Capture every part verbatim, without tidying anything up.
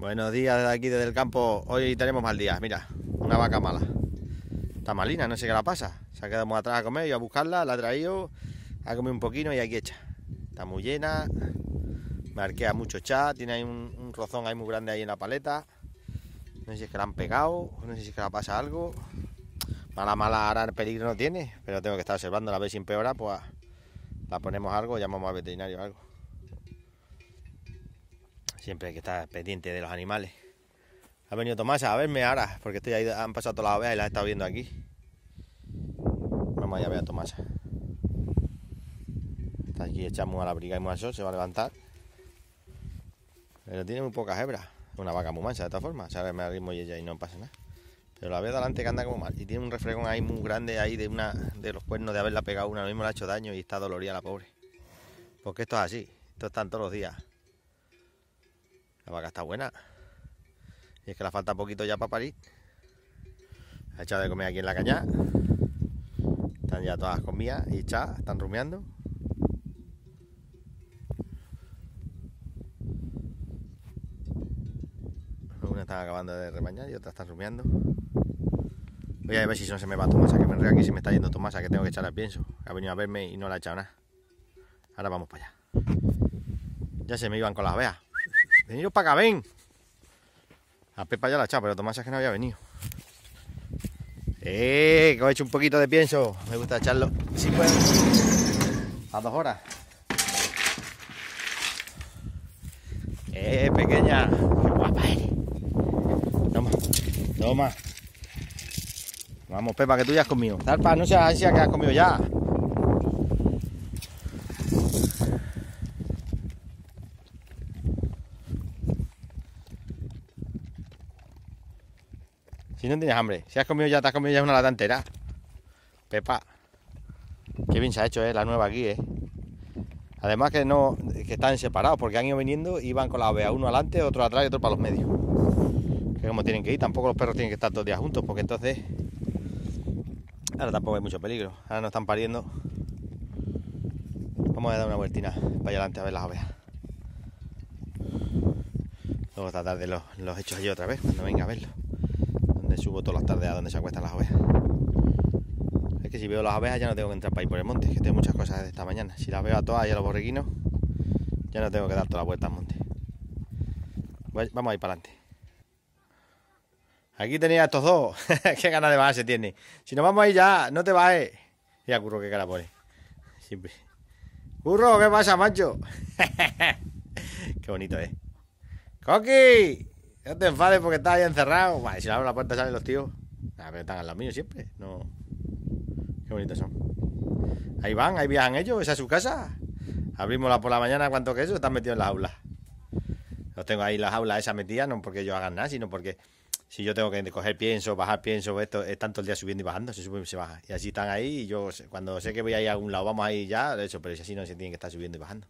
Buenos días desde aquí, desde el campo. Hoy tenemos mal día, mira, una vaca mala. Está malina, no sé qué la pasa. Se ha quedado muy atrás a comer, yo a buscarla, la he traído, ha comido un poquito y aquí hecha. Está muy llena, me arquea mucho chat, tiene ahí un, un rozón ahí muy grande ahí en la paleta. No sé si es que la han pegado, no sé si es que la pasa algo. Mala, mala, ahora peligro no tiene, pero tengo que estar observando, a ver si empeora, pues la ponemos algo, llamamos al veterinario o algo. Siempre hay que estar pendiente de los animales. Ha venido Tomasa a verme ahora, porque estoy ahí, han pasado todas las ovejas y las he estado viendo aquí. Vamos allá a ver a Tomasa. Está aquí echamos a la briga y muy al sol, se va a levantar. Pero tiene muy pocas hebras. Es una vaca muy mansa de todas formas. Sabes, me arrimo y ella y no pasa nada. Pero la veo delante que anda como mal. Y tiene un refregón ahí muy grande ahí de una de los cuernos de haberla pegado una. Lo mismo le ha hecho daño y está dolorida la pobre. Porque esto es así. Esto están todos los días. La vaca está buena. Y es que le falta poquito ya para parir. Ha echado de comer aquí en la cañada. Están ya todas comidas y echadas, están rumiando. Una están acabando de rebañar y otras están rumiando. Voy a ver si no se me va Tomasa, que me enreo aquí si me está yendo Tomasa, que tengo que echarle el pienso. Ha venido a verme y no le ha echado nada. Ahora vamos para allá. Ya se me iban con las abejas. Veniros para acá, ven. A Pepa ya la ha echado, pero Tomasa es que no había venido. Eh, que he hecho un poquito de pienso. Me gusta echarlo, si puedo, a dos horas. Eh, pequeña. Qué guapa eres. Toma, toma. Vamos, Pepa, que tú ya has comido. Zarpa, no seas ansia que has comido ya. Si no tienes hambre, si has comido ya, te has comido ya una lata entera. Pepa. Qué bien se ha hecho, eh, la nueva aquí, eh. Además que no, que están separados, porque han ido viniendo y van con la oveja, uno adelante, otro atrás y otro para los medios. Que como tienen que ir, tampoco los perros tienen que estar todos los días juntos, porque entonces ahora tampoco hay mucho peligro. Ahora no están pariendo. Vamos a dar una vueltina para allá adelante a ver las ovejas. Luego esta tarde los, los echo allí otra vez, cuando venga a verlos. Donde subo todas las tardes a donde se acuestan las ovejas. Es que si veo las ovejas ya no tengo que entrar para ir por el monte, que tengo muchas cosas de esta mañana. Si las veo a todas y a los borriquinos, ya no tengo que dar toda la vuelta al monte. Vamos a ir para adelante. Aquí tenía a estos dos. Qué ganas de bajarse tiene. Si nos vamos a ir ya, no te bajes. Mira, Curro, qué cara pone. Siempre. Curro, ¿qué pasa, macho? Qué bonito, ¿eh? ¡Coqui! No te enfades porque estás ahí encerrado. Vale, si le abro la puerta salen los tíos. Ah, pero están al lado mío siempre. No. Qué bonitos son. Ahí van, ahí viajan ellos. Esa es su casa. Abrimosla por la mañana, cuanto que eso, están metidos en las aulas. Los tengo ahí en las aulas esas metidas, no porque ellos hagan nada, sino porque si yo tengo que coger pienso, bajar pienso, esto, están todo el día subiendo y bajando, se sube y se baja. Y así están ahí y yo cuando sé que voy a ir a algún lado, vamos a ir ya, de hecho, pero si así no se tienen que estar subiendo y bajando.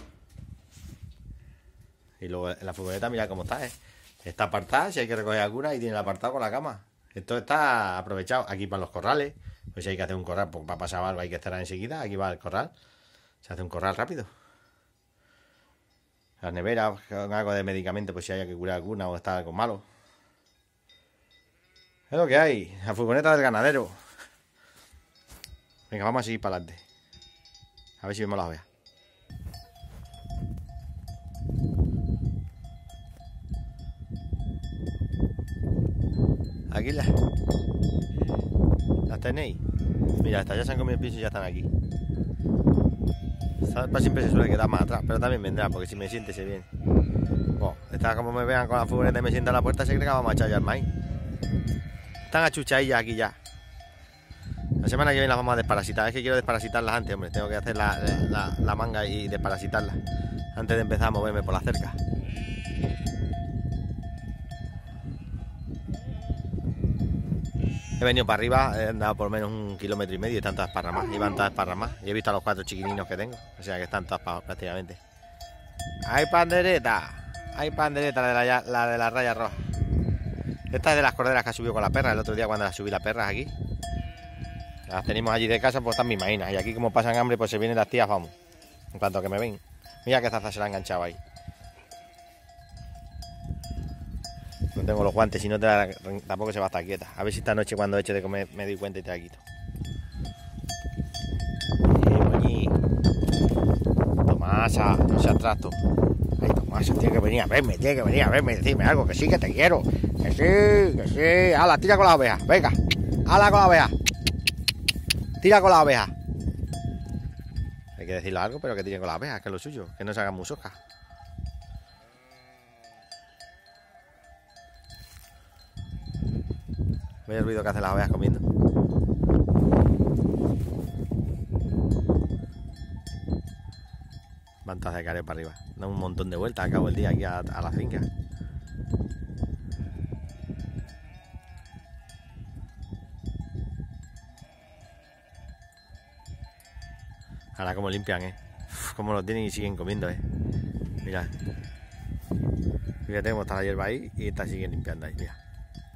Y luego en la furgoneta, mira cómo está, ¿eh? Está apartada, si hay que recoger alguna, y tiene el apartado con la cama. Esto está aprovechado. Aquí para los corrales, pues si hay que hacer un corral, pues para pasar algo hay que estar enseguida, aquí va el corral. Se hace un corral rápido. La nevera, con algo de medicamento, pues si hay que curar alguna o está algo malo. Es lo que hay, la furgoneta del ganadero. Venga, vamos a seguir para adelante. A ver si vemos las ovejas. Aquí las... ¿Las tenéis? Mira, estas ya se han comido el piso y ya están aquí. Zarpa siempre se suele quedar más atrás, pero también vendrá, porque si me siente se viene. Bueno, estas como me vean con la furgoneta y me sientan a la puerta, se cree que vamos a echar ya el maíz. Están achuchadillas aquí ya. La semana que viene las vamos a desparasitar. Es que quiero desparasitarlas antes, hombre. Tengo que hacer la, la, la manga y desparasitarlas antes de empezar a moverme por la cerca. He venido para arriba, he andado por menos un kilómetro y medio y están todas parramas. Iban todas parramas. Y he visto a los cuatro chiquininos que tengo. O sea que están todas prácticamente. ¡Hay pandereta! Hay pandereta, la de la, la de la raya roja. Esta es de las corderas que ha subido con la perra. El otro día cuando las subí las perras aquí. Las tenemos allí de casa, pues están mis maínas. Y aquí como pasan hambre, pues se vienen las tías, vamos. En cuanto que me ven. Mira que zaza se la ha enganchado ahí. tengo los guantes, si no te la, tampoco se va a estar quieta. A ver si esta noche cuando eche de comer me doy cuenta y te la quito. Oye, Tomasa, no seas trasto. Ay, Tomasa, tiene que venir a verme, tiene que venir a verme, decirme algo, que sí, que te quiero. Que sí, que sí. Hala, tira con las ovejas, venga. Hala con las ovejas. Tira con las ovejas. Hay que decirle algo, pero que tire con las ovejas, que es lo suyo, que no se hagan musoscas. Ve el ruido que hacen las ovejas comiendo. Van todas de careta para arriba. Dan un montón de vueltas a cabo del día aquí a, a la finca. Ahora como limpian, eh. Uf, como lo tienen y siguen comiendo, eh. Mira. Fíjate cómo está la hierba ahí y esta siguen limpiando ahí, mira.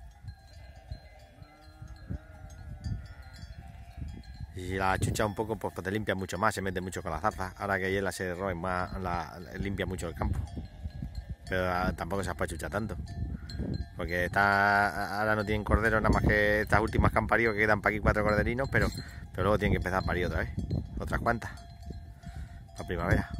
Y si la chucha un poco, pues te limpia mucho más, se mete mucho con la zarza. Ahora que hiela se roben más, la, limpia mucho el campo. Pero a, tampoco se apachucha tanto. Porque está, ahora no tienen corderos, nada más que estas últimas que han parido, que quedan para aquí cuatro corderinos, pero, pero luego tienen que empezar a parir otra vez. Otras cuantas. Para primavera.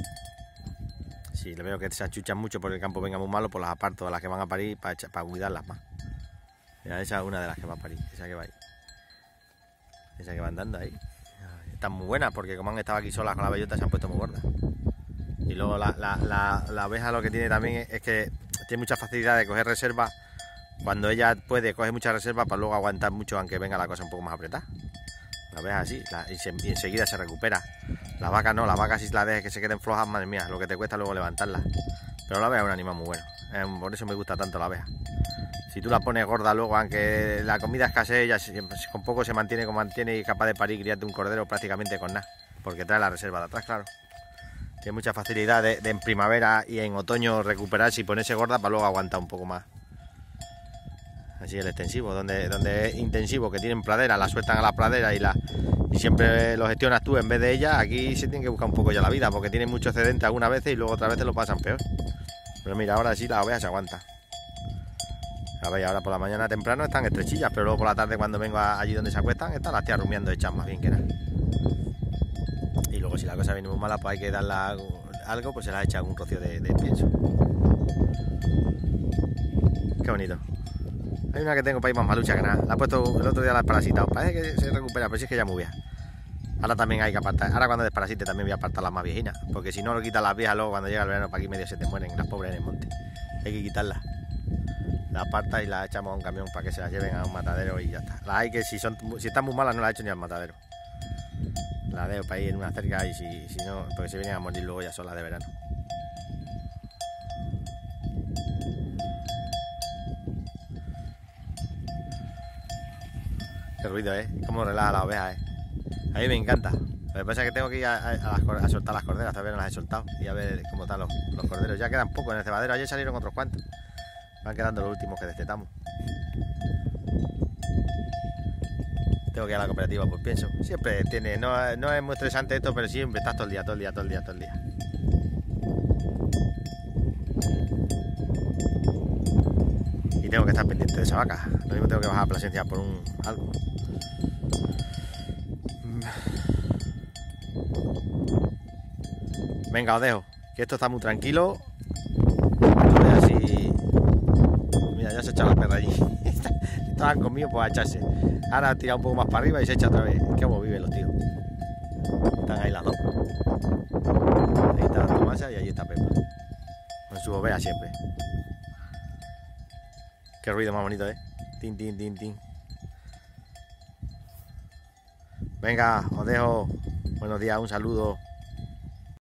Si le veo que se achuchan mucho porque el campo venga muy malo, pues las aparto a las que van a parir para, para cuidarlas más. Mira, esa es una de las que va a parir, esa que va ahí. Esa que va andando ahí. Están muy buenas porque como han estado aquí solas con la bellota se han puesto muy gordas. Y luego la, la, la, la abeja lo que tiene también es que tiene mucha facilidad de coger reserva. Cuando ella puede coger mucha reserva para luego aguantar mucho aunque venga la cosa un poco más apretada. La abeja así la, y, se, y enseguida se recupera. Las vacas no, las vacas si las dejas que se queden flojas, madre mía, lo que te cuesta luego levantarlas. Pero la abeja es un animal muy bueno. Eh, por eso me gusta tanto la abeja. Si tú la pones gorda luego, aunque la comida escasee, ella con poco se mantiene como mantiene y es capaz de parir y criarte un cordero prácticamente con nada. Porque trae la reserva de atrás, claro. Tiene mucha facilidad de, de en primavera y en otoño recuperarse y ponerse gorda para luego aguantar un poco más. Así el extensivo, donde, donde es intensivo, que tienen pradera, la sueltan a la pradera y, la, y siempre lo gestionas tú en vez de ella. Aquí se tiene que buscar un poco ya la vida, porque tienen mucho excedente algunas veces y luego otras veces lo pasan peor. Pero mira, ahora sí la oveja se aguanta. A ver, ahora por la mañana temprano están estrechillas, pero luego por la tarde cuando vengo a, allí donde se acuestan, están las tías rumiando hechas más bien que nada. Y luego si la cosa viene muy mala, pues hay que darle algo, pues se la echa un rocío de, de pienso. Qué bonito. Hay una que tengo para ir más malucha que nada. La he puesto el otro día, la he desparasitado. Parece que se recupera, pero sí es que ya muy vieja. Ahora también hay que apartar. Ahora cuando desparasite también voy a apartar las más viejinas. Porque si no lo quitan las viejas, luego cuando llega el verano para aquí medio se te mueren las pobres en el monte. Hay que quitarlas. La aparta y la echamos a un camión para que se las lleven a un matadero y ya está. Las hay que si son si están muy malas no las echo ni al matadero. La dejo para ir en una cerca y si, si no, porque se vienen a morir luego ya solas de verano. Qué ruido, ¿eh? Cómo relaja la oveja, ¿eh? A mí me encanta. Lo que pasa es que tengo que ir a, a, a, las, a soltar las corderas, todavía no las he soltado. Y a ver cómo están los, los corderos. Ya quedan pocos en el cebadero, ayer salieron otros cuantos. Van quedando los últimos que destetamos. Tengo que ir a la cooperativa, pues pienso. Siempre tiene, no, no es muy estresante esto, pero siempre estás todo el día, todo el día, todo el día, todo el día. Y tengo que estar pendiente de esa vaca. Lo mismo tengo que bajar a Plasencia por un algo. Venga, os dejo. Que esto está muy tranquilo. A ver si... Mira, ya se echa la perra allí. Estaban conmigo pues a echarse. Ahora ha tirado un poco más para arriba y se echa otra vez. Qué cómo viven los tíos. Están ahí las dos. Ahí está Tomasa y allí está Pepa. Con su oveja siempre. Qué ruido más bonito, ¿eh? Tin, tin, tin, tin. Venga, os dejo. Buenos días, un saludo.